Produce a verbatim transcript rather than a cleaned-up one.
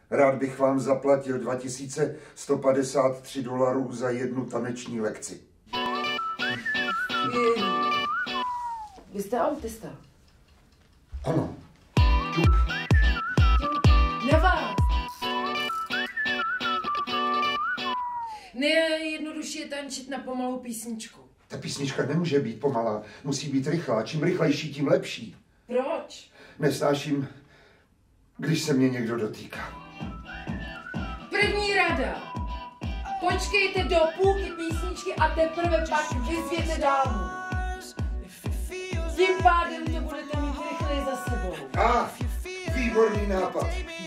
Rád bych vám zaplatil dva tisíce sto padesát tři dolarů za jednu taneční lekci. Vy, vy jste autista? Ano. Na vás! Nejjednodušší je tančit na pomalou písničku. Ta písnička nemůže být pomalá, musí být rychlá. Čím rychlejší, tím lepší. Proč? Nesnáším, když se mě někdo dotýká. První rada. Počkejte do půlky písničky a teprve pak vyzvěte dámu. Tím pádem to budete mít rychleji za sebou. A, výborný nápad.